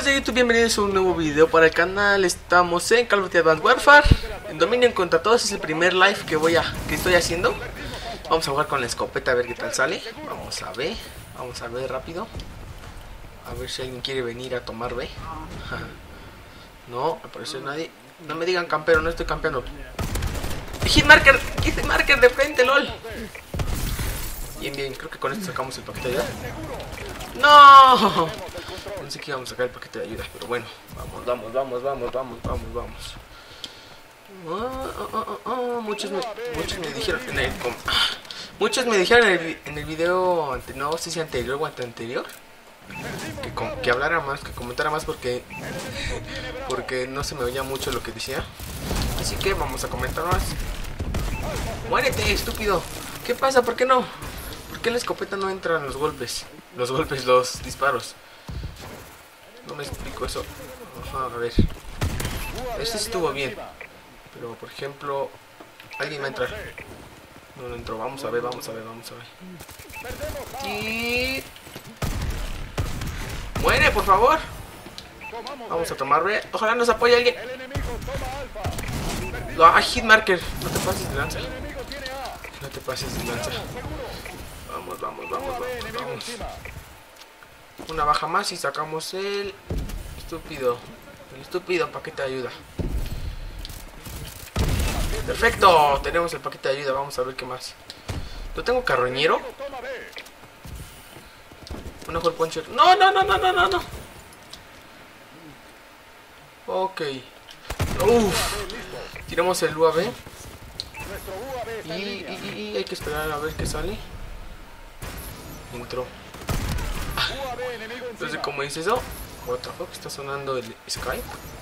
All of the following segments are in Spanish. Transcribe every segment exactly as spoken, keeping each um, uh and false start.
de YouTube, bienvenidos a un nuevo video para el canal. Estamos en Call of Duty Advanced Warfare, en Dominion contra todos. Es el primer live que voy a que estoy haciendo. Vamos a jugar con la escopeta a ver qué tal sale. Vamos a ver, vamos a ver rápido. A ver si alguien quiere venir a tomar B. No, al parecer nadie. No me digan campero, no estoy campeando. Hitmarker, Hitmarker de frente, lol. Bien, bien, creo que con esto sacamos el paquete de ayuda. ¡No! Pensé que íbamos a sacar el paquete de ayuda, pero bueno. Vamos, vamos, vamos, vamos, vamos, vamos, vamos. Oh, oh, oh, oh. Muchos, me, muchos me dijeron en el... Muchos me dijeron en el, en el video ante, no sé si anterior o ante anterior que, com, que hablara más, que comentara más porque porque no se me oía mucho lo que decía. Así que vamos a comentar más. ¡Muérete, estúpido! ¿Qué pasa? ¿Por qué no? ¿Por qué en la escopeta no entran los golpes? Los golpes, los disparos. No me explico eso. Ajá, a ver. Este estuvo bien. Pero, por ejemplo, alguien va a entrar. No, no entró. Vamos a ver, vamos a ver, vamos a ver. Y... ¡muere, por favor! Vamos a tomar B. Ojalá nos apoye alguien. ¡Ah, Hitmarker! No te pases de lanza. No te pases de lanza. Vamos, vamos, vamos, vamos, vamos. Una baja más y sacamos el estúpido. El estúpido paquete de ayuda. Perfecto, tenemos el paquete de ayuda. Vamos a ver qué más. ¿Lo tengo carroñero? Una hole puncher. No, no, no, no, no, no, no. Ok. Uff. Tiramos el U A V. Y, y, y hay que esperar a ver qué sale. Entró. Entonces, ¿cómo dice eso? What the fuck, está sonando el Skype.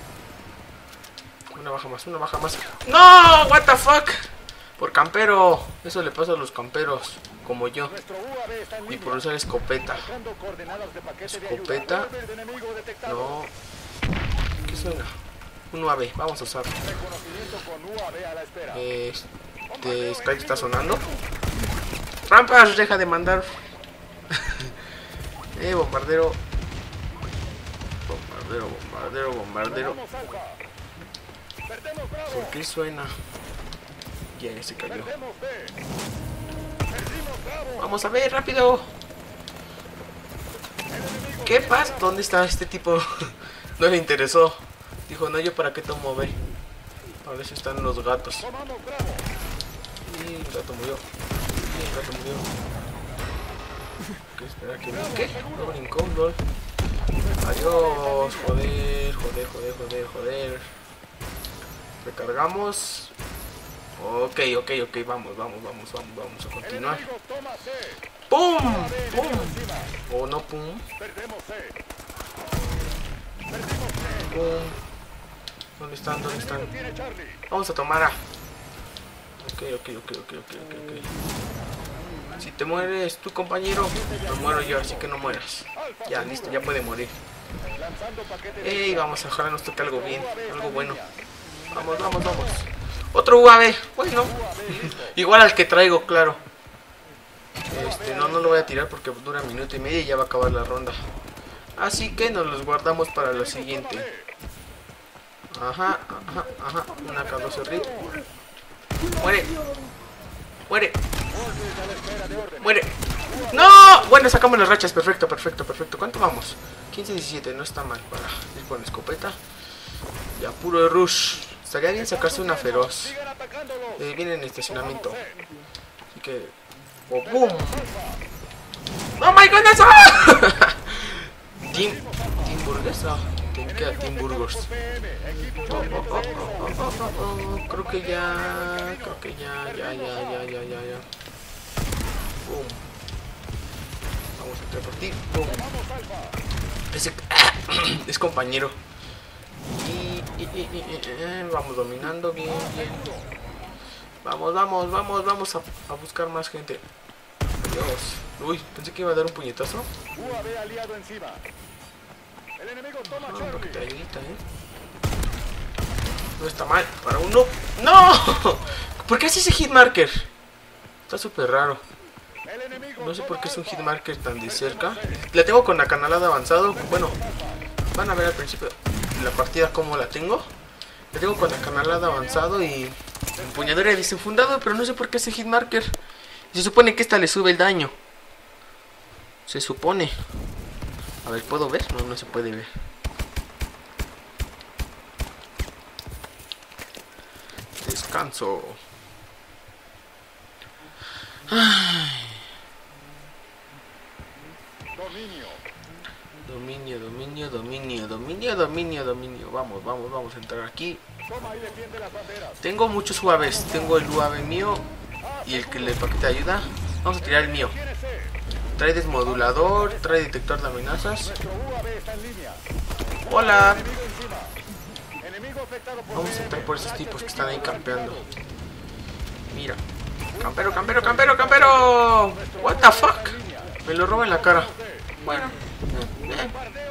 Una baja más, una baja más. ¡No! What the fuck. Por campero. Eso le pasa a los camperos como yo. Y por usar escopeta. Escopeta. No. ¿Qué suena? Un U A V, vamos a usarlo. Este Skype está sonando. Rampas, deja de mandar. eh, bombardero. Bombardero, bombardero, bombardero. ¿Por qué suena? Ya, se cayó. Vamos a ver, rápido. ¿Qué pasa? ¿Dónde está este tipo? No le interesó. Dijo, no, yo para qué tomo B. A ver si están los gatos. Y el gato murió. Y el gato murió. ¿Qué espera que brinque? No brincó, lol. Adiós, joder, joder, joder, joder, joder. Recargamos. Ok, ok, ok, vamos, vamos, vamos, vamos, vamos a continuar. ¡Pum! ¡Pum! O no, pum. Pum. ¿Dónde están? ¿Dónde están? Vamos a tomar A. Ok, ok, ok, ok, ok, ok, ok. Si te mueres tu compañero, me muero yo, así que no mueras. Ya, listo, ya puede morir. Ey, vamos, ojalá nos toque algo bien, algo bueno. Vamos, vamos, vamos. Otro U A V, bueno. Igual al que traigo, claro. Este, no, no lo voy a tirar porque dura un minuto y medio y ya va a acabar la ronda. Así que nos los guardamos para lo siguiente. Ajá, ajá, ajá. Una K doce R I P. Muere. Muere. Muere. ¡No! Bueno, sacamos las rachas. Perfecto, perfecto, perfecto. ¿Cuánto vamos? quince diecisiete. No está mal para ir con la escopeta. Ya, puro de rush. Estaría bien sacarse una feroz. Eh, viene en el estacionamiento. Así que... ¡oh, boom! ¡Oh, my goodness! ¡Ah! Team... Team Burgers. Ah, Team, queda Team Burgers. Oh, oh, oh, oh, oh, oh, oh. Creo que ya... Creo que ya, ya, ya, ya, ya, ya, ya. Boom. Vamos a entrar por ti. Boom. Ese... es compañero. Y, y, y, y, y, vamos dominando bien, bien. Vamos, vamos, vamos, vamos a, a buscar más gente. Dios. Uy, pensé que iba a dar un puñetazo. Ah, un poquito de ayudita, eh. No está mal, para uno. ¡No! ¿Por qué hace ese hitmarker? Está súper raro. No sé por qué es un hitmarker tan de cerca. La tengo con acanalado avanzado. Bueno, Van a ver al principio de la partida cómo la tengo. La tengo con la canalada avanzado y empuñadura de desenfundado, pero no sé por qué hace hitmarker. Se supone que esta le sube el daño. Se supone. A ver, ¿puedo ver? No, no se puede ver. Descanso. Ay. Dominio. Dominio, dominio, dominio, dominio, dominio, dominio. Vamos, vamos, vamos a entrar aquí. Tengo muchos U A Vs. Tengo el U A V mío y el que le paquete ayuda. Vamos a tirar el mío. Trae desmodulador, trae detector de amenazas. Hola. Vamos a entrar por esos tipos que están ahí campeando. Mira. Campero, campero, campero, campero. What the fuck. Me lo roba en la cara. Bueno. Eh, eh.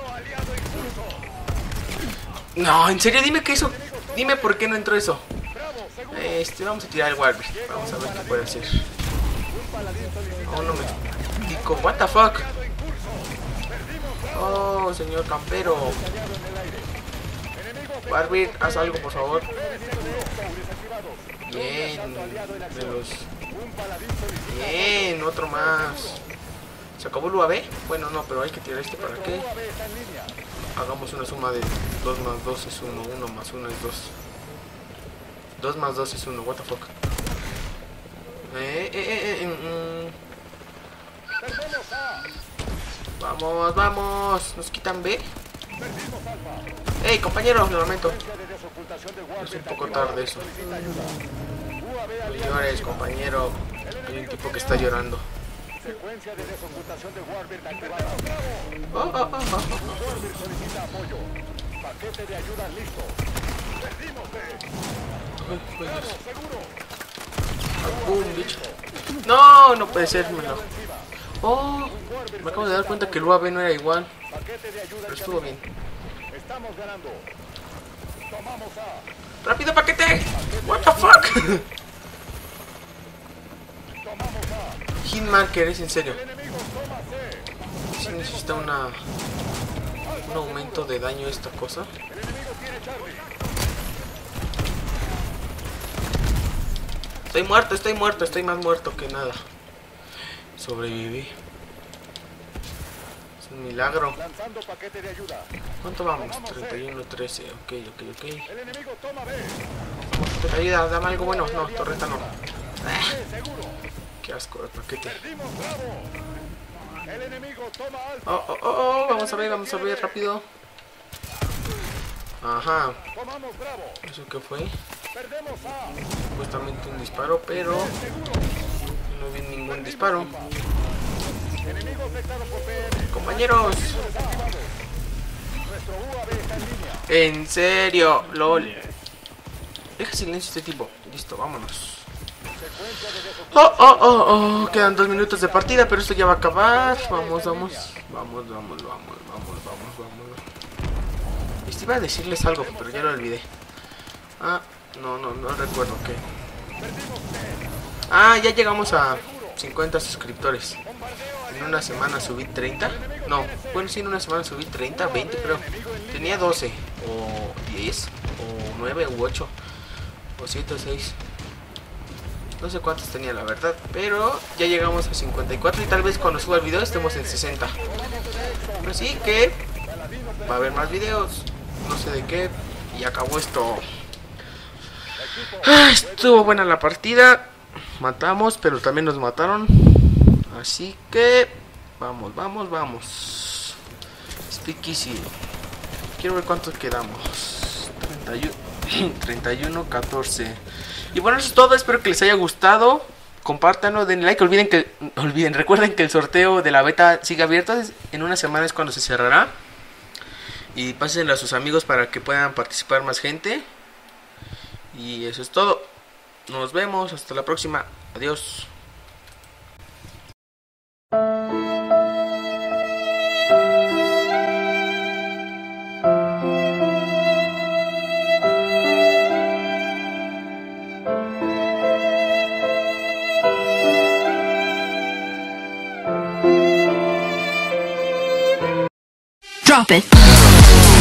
No, en serio, dime que eso. Dime por qué no entró eso. Este, vamos a tirar el Warbird. Vamos a ver qué puede hacer. Oh, no me explico. What the fuck. Oh, señor campero. Warbird, haz algo, por favor. Bien. De los... Bien, otro más. ¿Se acabó el U A V? Bueno, no, pero hay que tirar este para qué. Hagamos una suma de dos más dos es uno, uno más uno es dos. dos más dos es uno, what the fuck. Eh, eh, eh, eh, mm. Vamos, vamos. ¿Nos quitan B? Hey, compañeros, lo lamento. Es un poco tarde eso. No llores, compañero. Hay un tipo que está llorando. Secuencia de desocultación de Warbird activada. Oh, oh, oh, oh, oh. Warbird solicita apoyo. Paquete de ayuda listo. Perdimos B. Bravo, seguro. Boom, bicho. No, no puede ser, me lo... Oh, me acabo de dar cuenta que el U A V no era igual. Pero estuvo bien. Estamos ganando. Tomamos A. ¡Rápido, paquete! What the fuck? Hitmarker, es en serio. Si necesita una un aumento de daño esta cosa. Estoy muerto, estoy muerto, estoy más muerto que nada. Sobreviví. Es un milagro. ¿Cuánto vamos? treinta y uno, trece. Ok, ok, ok. Ayuda, dame algo bueno. No, torreta no. Ah. Qué asco de paquete. Oh, oh, oh, oh, vamos a ver, vamos a ver rápido. Ajá. ¿Eso qué fue? Supuestamente un disparo, pero no vi ningún disparo. Compañeros. En serio, lol. Deja silencio este tipo. Listo, vámonos. Oh, oh, oh, oh, quedan dos minutos de partida, pero esto ya va a acabar. Vamos, vamos, vamos, vamos, vamos, vamos, vamos, vamos. Les iba a decirles algo, pero ya lo olvidé. Ah, no, no, no recuerdo qué. Ah, ya llegamos a cincuenta suscriptores. En una semana subí treinta. No, bueno, sí, en una semana subí treinta, veinte creo. Tenía doce, o diez, o nueve, u ocho, o siete, o seis. No sé cuántos tenía la verdad, pero ya llegamos a cincuenta y cuatro y tal vez cuando suba el video estemos en sesenta. Así que va a haber más videos, no sé de qué, y acabó esto. Ah, estuvo buena la partida, matamos, pero también nos mataron. Así que vamos, vamos, vamos. Speak easy. Quiero ver cuántos quedamos. treinta y uno, catorce. Y bueno, eso es todo, espero que les haya gustado. Compártanlo, den like, olviden que olviden, recuerden que el sorteo de la beta sigue abierto. En una semana es cuando se cerrará. Y pásenlo a sus amigos para que puedan participar más gente. Y eso es todo. Nos vemos, hasta la próxima. Adiós. Drop it.